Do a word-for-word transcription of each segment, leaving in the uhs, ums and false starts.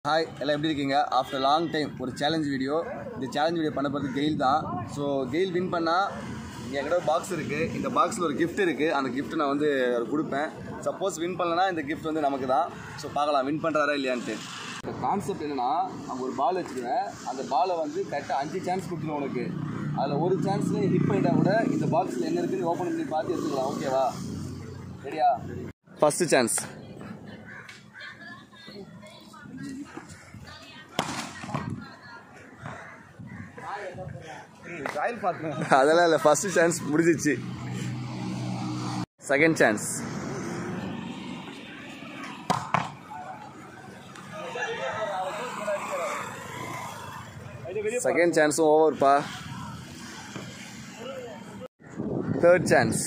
Hi, எல்லாரும் எப்படி இருக்கீங்க? After long time ஒரு challenge video. இந்த challenge video பண்ண போறது Gayle தான். So Gayle win பண்ணா என்கிட்ட ஒரு பாக்ஸ் இருக்கு. இந்த பாக்ஸ்ல ஒரு gift இருக்கு. அந்த gift நான் வந்து கொடுப்பேன். Suppose win பண்ணலனா இந்த gift வந்து நமக்கு தான். So பார்க்கலாம் win பண்றாரா இல்லையான்னு. இந்த கான்செப்ட் என்னன்னா அங்க ஒரு பால் வச்சிருவேன். அந்த பாலை வந்து கரெக்ட்டா அஞ்சு சான்ஸ் கொடுத்துரும் உனக்கு. அதுல ஒரு சான்ஸ்ல ஹிட் பண்ணிட்டா கூட இந்த பாக்ஸ்ல என்ன இருக்குன்னு ஓபன் பண்ணி பார்த்து எடுத்துக்கலாம். ஓகேவா? ரெடியா? First chance. அதெல்லாம் இல்லை ஃபர்ஸ்ட் சான்ஸ் முடிஞ்சிச்சு. Second chance. செகண்ட் சான்ஸும் ஓவர்ப்பா. Third chance.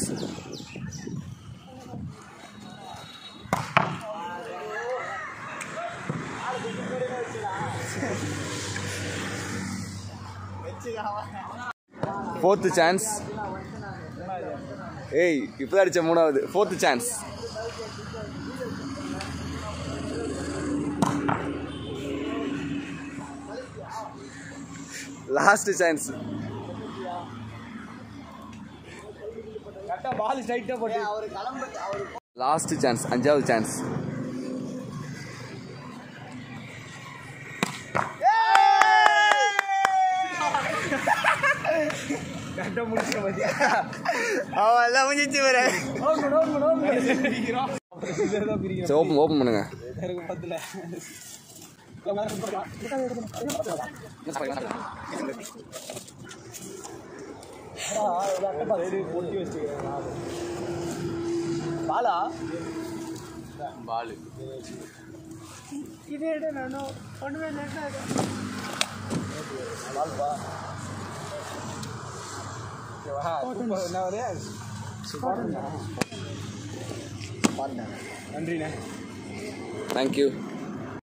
Fourth chance. ஏய் இப்போ அடிச்ச மூணாவது. Fourth chance. Last chance. Last chance அஞ்சாவது சான்ஸ். ஓப்பன் ஓப்பன் பண்ணுங்க. பாலா பாலு இது எடு நான் ஒண்ணுமே நெட்டாது பால்பா. நன்றிண்ணே. தேங்க்யூ.